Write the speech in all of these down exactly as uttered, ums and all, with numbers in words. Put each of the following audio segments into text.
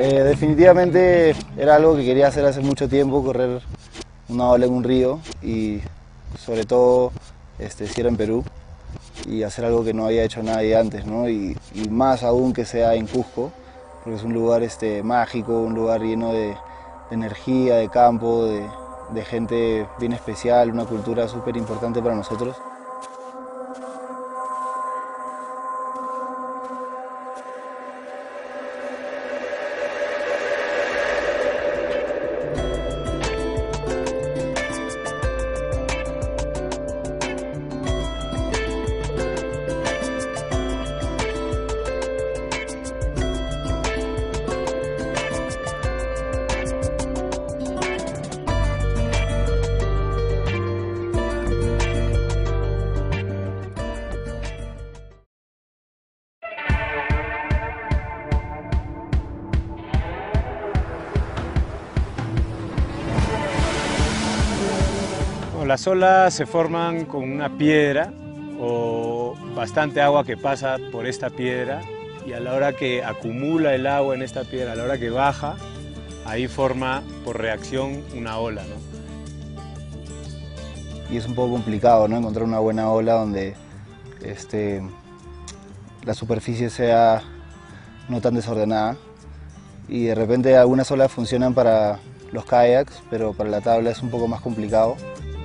Eh, definitivamente era algo que quería hacer hace mucho tiempo, correr una ola en un río y sobre todo este, si era en Perú y hacer algo que no había hecho nadie antes, ¿no? y, y más aún que sea en Cusco, porque es un lugar este, mágico, un lugar lleno de, de energía, de campo, de, de gente bien especial, una cultura súper importante para nosotros. Las olas se forman con una piedra o bastante agua que pasa por esta piedra y a la hora que acumula el agua en esta piedra, a la hora que baja, ahí forma por reacción una ola, ¿no? Y es un poco complicado, ¿no? Encontrar una buena ola donde este, la superficie sea no tan desordenada y de repente algunas olas funcionan para los kayaks, pero para la tabla es un poco más complicado.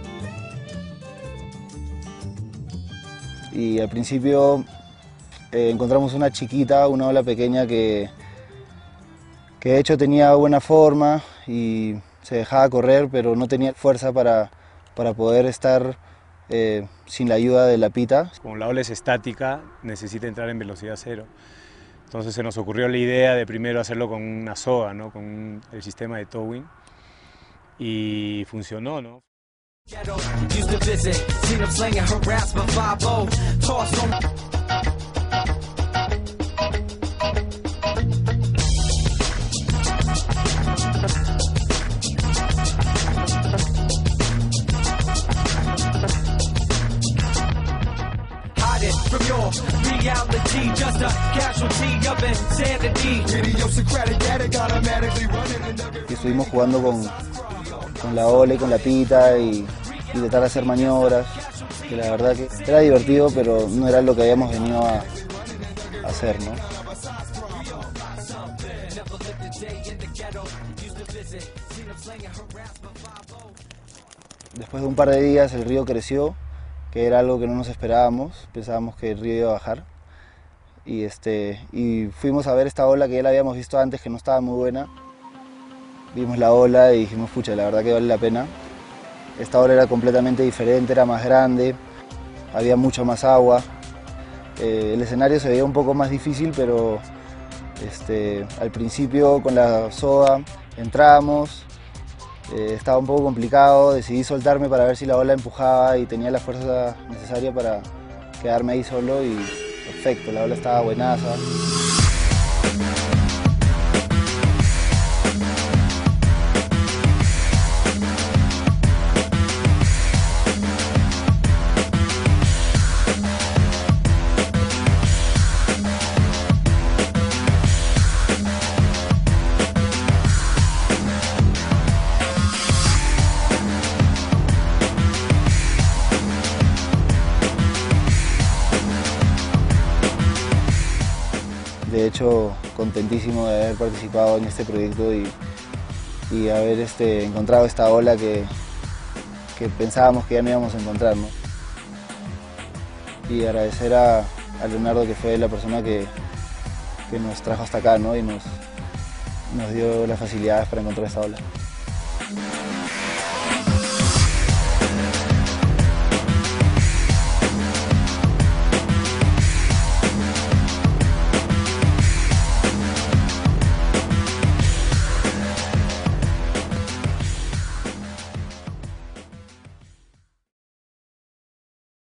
Y al principio eh, encontramos una chiquita, una ola pequeña que, que de hecho tenía buena forma y se dejaba correr, pero no tenía fuerza para, para poder estar eh, sin la ayuda de la pita. Como la ola es estática, necesita entrar en velocidad cero. Entonces se nos ocurrió la idea de primero hacerlo con una soga, ¿no? Con un, el sistema de towing, y funcionó, ¿no? Used to visit, seen them slinging her raps for five oh, tossed on. Hide it from your reality, just a casualty of insanity. Idiosyncratic addict automatically running in the... Y estuvimos jugando con, con la ola y con la pita y intentar hacer maniobras, que la verdad que era divertido, pero no era lo que habíamos venido a, a hacer, ¿no? Después de un par de días el río creció, que era algo que no nos esperábamos, pensábamos que el río iba a bajar. Y, este, y fuimos a ver esta ola que ya la habíamos visto antes, que no estaba muy buena. Vimos la ola y dijimos, pucha, la verdad que vale la pena. Esta ola era completamente diferente, era más grande, había mucho más agua. Eh, el escenario se veía un poco más difícil, pero este, al principio con la soga entramos, eh, estaba un poco complicado, decidí soltarme para ver si la ola empujaba y tenía la fuerza necesaria para quedarme ahí solo y perfecto, la ola estaba buenaza. De hecho, contentísimo de haber participado en este proyecto y, y haber este, encontrado esta ola que, que pensábamos que ya no íbamos a encontrar, ¿no? Y agradecer a, a Leonardo, que fue la persona que, que nos trajo hasta acá, ¿no? Y nos, nos dio las facilidades para encontrar esta ola.